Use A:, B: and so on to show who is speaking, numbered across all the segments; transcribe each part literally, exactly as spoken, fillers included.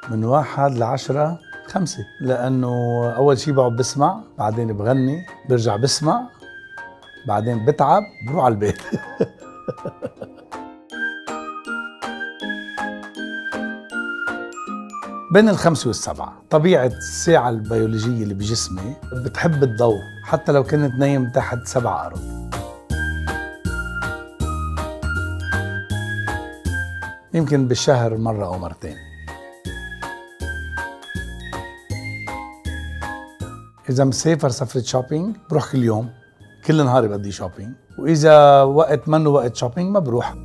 A: من واحد لعشرة خمسة، لأنه أول شي بقعد بسمع، بعدين بغني، برجع بسمع، بعدين بتعب، بروح على البيت. بين الخمسة والسبعة. طبيعة الساعة البيولوجية اللي بجسمي بتحب الضوء حتى لو كنت نايم تحت سبع أرض. يمكن بالشهر مرة أو مرتين. إذا مسافر سفرة شوبينج بروح كل يوم، كل نهاري بقضي شوبينج، وإذا وقت منه وقت شوبينج ما بروح.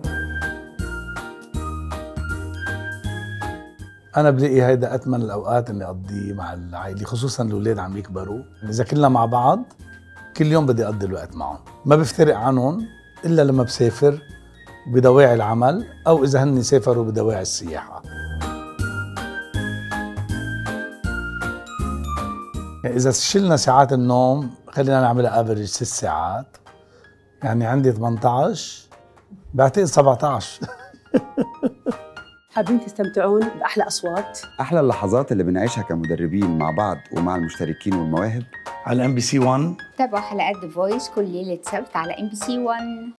A: أنا بلاقي هيدا أتمن الأوقات إني أقضيه مع العائلة، خصوصاً الأولاد عم يكبروا. إذا كلنا مع بعض كل يوم بدي أقضي الوقت معهم، ما بفترق عنهم إلا لما بسافر بدواعي العمل أو إذا هن سافروا بدواعي السياحة. إذا شلنا ساعات النوم خلينا نعملها افريج ست ساعات، يعني عندي ثمانية عشر، بعتقد سبعة عشر.
B: حابين تستمتعون بأحلى أصوات؟
C: أحلى اللحظات اللي بنعيشها كمدربين مع بعض ومع المشتركين والمواهب
A: على إم بي سي واحد.
D: تابعوا حلقات The Voice كل ليلة سبت على إم بي سي واحد.